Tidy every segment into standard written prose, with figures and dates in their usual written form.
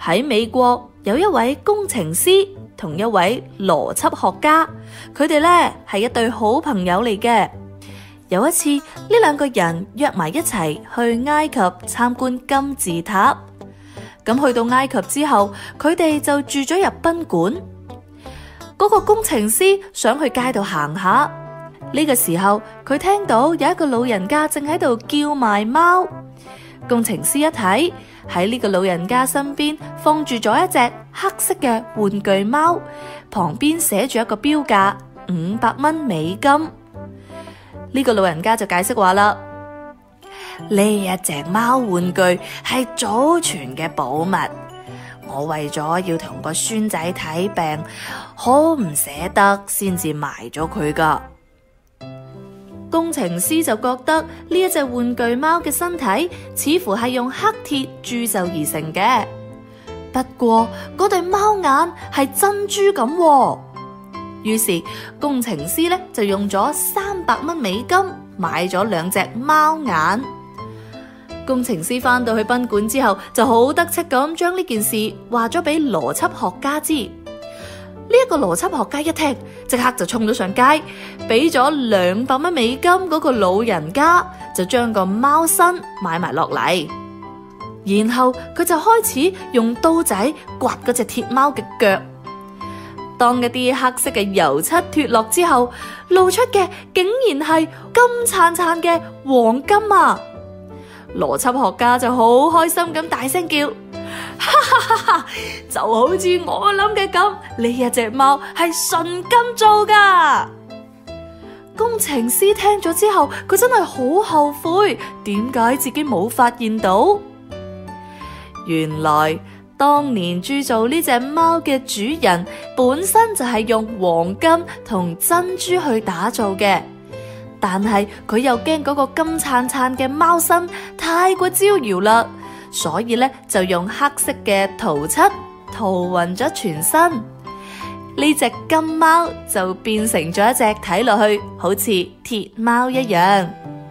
喺美國有一位工程師同一位邏輯學家，佢哋咧係一對好朋友嚟嘅。有一次，呢兩個人約埋一齊去埃及參觀金字塔。咁去到埃及之後，佢哋就住咗入賓館。嗰個工程師想去街度行下，呢個時候佢聽到有一個老人家正喺度叫賣貓。工程師一睇，喺呢個老人家身邊放住咗一隻黑色嘅玩具貓，旁邊寫住一個標價500蚊美金。呢個老人家就解釋話啦，呢一隻貓玩具係祖傳嘅寶物，我為咗要同個孫仔睇病，好唔捨得先至賣咗佢噶。工程師就覺得呢一隻玩具貓嘅身體似乎係用黑鐵鑄就而成嘅，不過嗰對貓眼係珍珠咁喎。於是工程師咧就用咗300蚊美金買咗2隻貓眼。工程師翻到去賓館之後，就好得戚咁將呢件事話咗俾邏輯學家知。呢一個邏輯學家一聽，即刻就衝咗上街，俾咗200蚊美金嗰個老人家，就將個貓身買埋落嚟。然後佢就開始用刀仔刮嗰隻鐵貓嘅腳。當一啲黑色嘅油漆脫落之後，露出嘅竟然係金燦燦嘅黃金啊！邏輯學家就好開心咁大聲叫，哈哈哈哈！就好似我諗嘅咁，呢一隻貓係純金做噶。工程師聽咗之後，佢真係好後悔，點解自己冇發現到？原來當年鑄造呢隻貓嘅主人本身就係用黃金同珍珠去打造嘅，但係佢又驚嗰個金燦燦嘅貓身太過招搖啦，所以咧就用黑色嘅塗漆塗勻咗全身。呢隻金貓就變成咗一隻睇落去好似鐵貓一樣。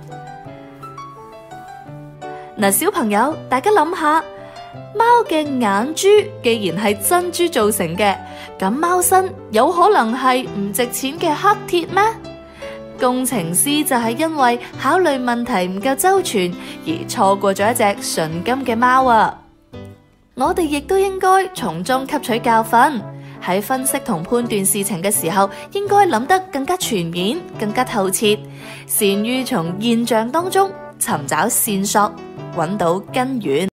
嗱，小朋友，大家諗下，貓嘅眼珠既然係珍珠造成嘅，咁貓身有可能係唔值錢嘅黑鐵咩？工程師就係因為考慮問題唔夠周全而錯過咗一隻純金嘅貓啊！我哋亦都應該從中吸取教訓，喺分析同判斷事情嘅時候，應該諗得更加全面、更加透徹，善於從現象當中尋找線索，揾到根源。